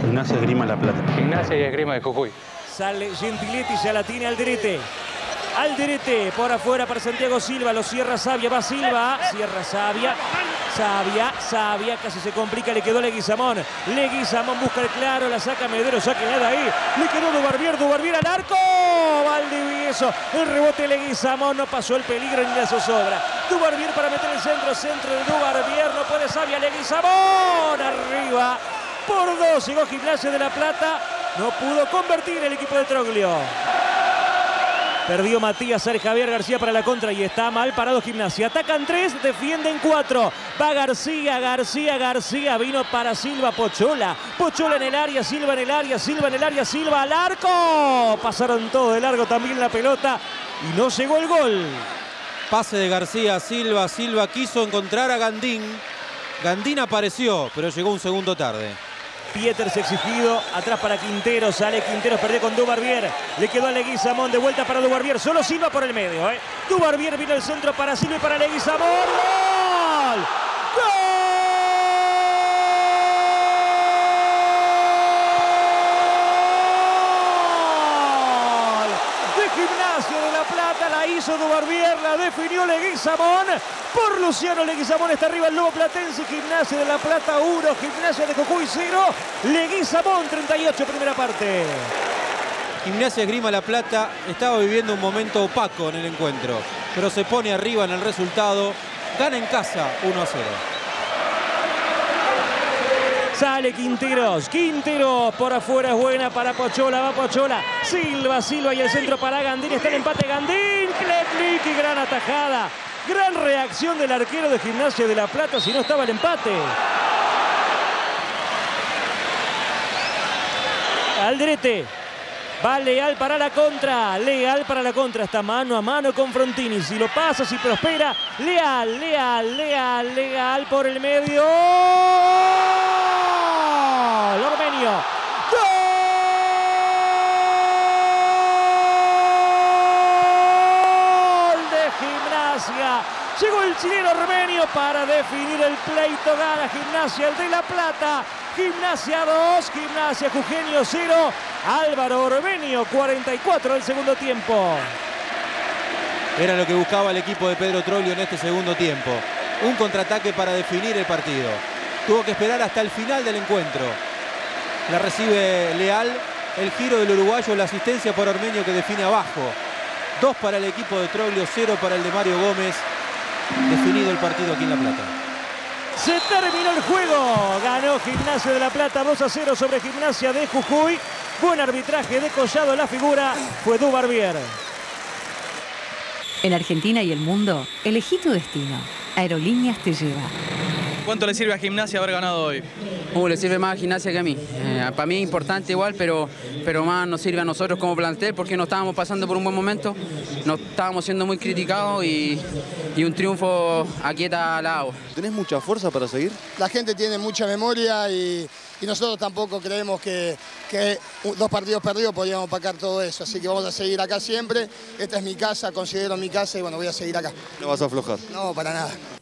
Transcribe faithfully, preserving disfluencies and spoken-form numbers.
Gimnasia Esgrima La Plata. Gimnasia y Esgrima de Jujuy. Sale Gentiletti, ya la tiene Alderete. Alderete por afuera para Santiago Silva, lo cierra Sabia, va Silva, cierra Sabia, Sabia, Sabia, casi se complica, le quedó Leguizamón, Leguizamón busca el claro, la saca Medero, sáquenla de ahí, le quedó Dubarbier, Dubarbier al arco, Valdivieso, el rebote Leguizamón, no pasó el peligro ni la zozobra, Dubarbier para meter el centro, centro de Dubarbier, no puede Sabia, Leguizamón, arriba, por dos, llegó Gimnasia de La Plata, no pudo convertir el equipo de Troglio. Perdió Matías, sale Javier García para la contra y está mal parado Gimnasia. Atacan tres, defienden cuatro. Va García, García, García. Vino para Silva, Pochola. Pochola en el área, Silva en el área, Silva en el área, Silva al arco. Pasaron todo de largo también la pelota y no llegó el gol. Pase de García a Silva. Silva quiso encontrar a Gandín. Gandín apareció, pero llegó un segundo tarde. Pieters exigido, atrás para Quintero, sale Quintero, perdió con Dubarbier, le quedó a Leguizamón, de vuelta para Dubarbier, solo Silva por el medio, ¿eh? Dubarbier vino el centro para Silva y para Leguizamón, ¡gol! ¡Gol! De Gimnasia de La Plata, la hizo Dubarbier, la definió Leguizamón. Por Luciano Leguizamón está arriba el Lobo Platense, Gimnasia de La Plata uno, Gimnasia de Jujuy cero, Leguizamón treinta y ocho, primera parte. Gimnasia Esgrima La Plata estaba viviendo un momento opaco en el encuentro, pero se pone arriba en el resultado, gana en casa uno a cero. Sale Quinteros, Quinteros por afuera es buena para Pochola, va Pochola, Silva, Silva y el centro para Gandín, está el empate Gandín, Klepnik y gran atajada. Gran reacción del arquero de Gimnasia de La Plata, si no estaba el empate. Alderete. Va Leal para la contra. Leal para la contra. Está mano a mano con Frontini. Si lo pasa, si prospera. Leal, Leal, Leal, Leal por el medio. Ormeño. Llegó el chileno Ormeño para definir el pleito. Gana Gimnasia el de La Plata. Gimnasia dos, Gimnasia Jujeño cero. Álvaro Ormeño, cuarenta y cuatro del segundo tiempo. Era lo que buscaba el equipo de Pedro Troglio en este segundo tiempo. Un contraataque para definir el partido. Tuvo que esperar hasta el final del encuentro. La recibe Leal. El giro del uruguayo, la asistencia por Ormeño que define abajo. Dos para el equipo de Troglio, cero para el de Mario Gómez. Definido el partido aquí en La Plata. Se terminó el juego. Ganó Gimnasia de La Plata dos a cero sobre Gimnasia de Jujuy. Buen arbitraje de Collado. La figura fue Dubarbier. En Argentina y el mundo, elegí tu destino. Aerolíneas te lleva. ¿Cuánto le sirve a Gimnasia haber ganado hoy? Uh, le sirve más a Gimnasia que a mí. Eh, para mí es importante igual, pero, pero más nos sirve a nosotros como plantel porque no estábamos pasando por un buen momento, no estábamos siendo muy criticados y, y un triunfo aquieta al agua. ¿Tenés mucha fuerza para seguir? La gente tiene mucha memoria y, y nosotros tampoco creemos que, que dos partidos perdidos podríamos opacar todo eso, así que vamos a seguir acá siempre. Esta es mi casa, considero mi casa y bueno, voy a seguir acá. ¿No vas a aflojar? No, para nada.